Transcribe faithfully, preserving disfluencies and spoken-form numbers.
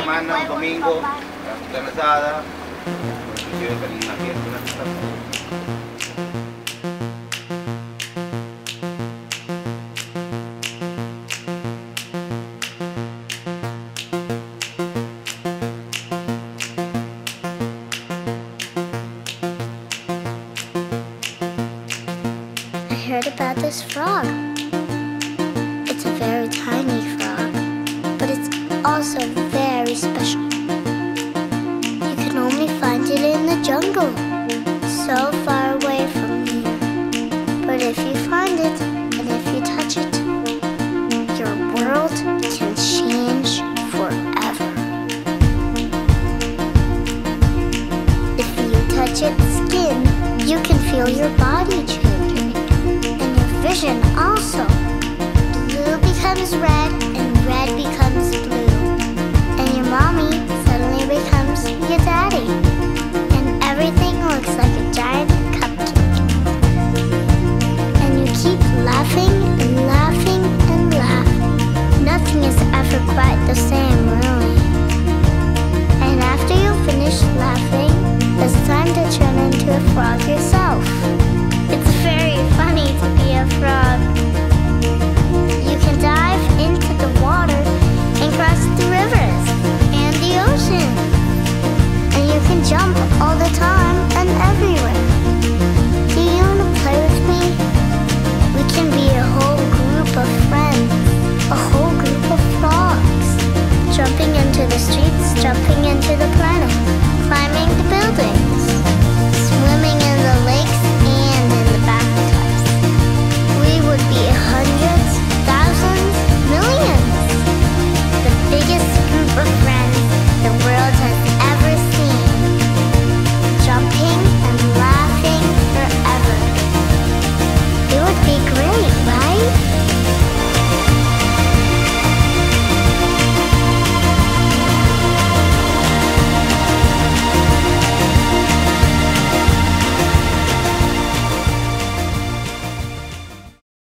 semana, un domingo, la carne asada, inclusive también una fiesta, una fiesta. I heard about this frog. It's a very tiny frog, but it's also very special. You can only find it in the jungle, so far away from here. But if you find it, and if you touch it, your world can change forever. If you touch its skin, you can feel your body changing. Vision also. Blue becomes red,